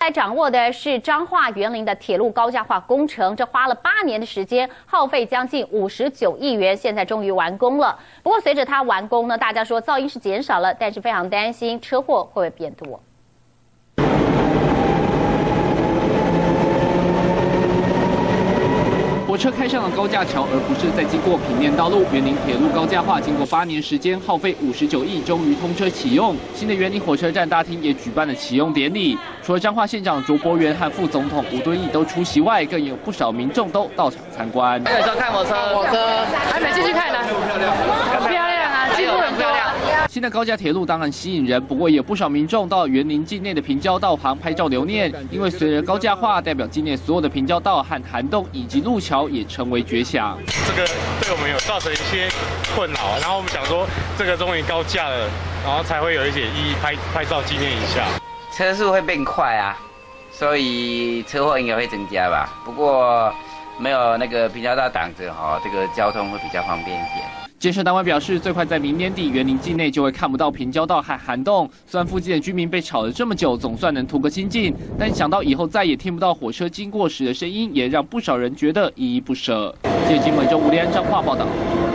来掌握的是彰化园林的铁路高架化工程，这花了8年的时间，耗费将近59亿元，现在终于完工了。不过随着它完工呢，大家说噪音是减少了，但是非常担心车祸会不会变多。 火车开上了高架桥，而不是再经过平面道路。园林铁路高架化经过8年时间，耗费59亿，终于通车启用。新的园林火车站大厅也举办了启用典礼。除了彰化县长卓博源和副总统吴敦义都出席外，更有不少民众都到场参观。 有时候看火车还没进去看呢，很漂亮啊，几乎很漂亮。 新的高架铁路当然吸引人，不过也有不少民众到园林境内的平交道旁拍照留念，因为随着高架化，代表境内所有的平交道和涵洞以及路桥也成为绝响。 这个对我们有造成一些困扰，然后我们想说，这个终于高架了，然后才会有一些意义拍照纪念一下。 车速会变快啊，所以车祸应该会增加吧。不过没有那个平交道挡着哈，这个交通会比较方便一点。 建设单位表示，最快在明年底，园林境内就会看不到平交道和涵洞。虽然附近的居民被吵了这么久，总算能图个清静，但想到以后再也听不到火车经过时的声音，也让不少人觉得依依不舍。记者金伟州吴立安彰化报道。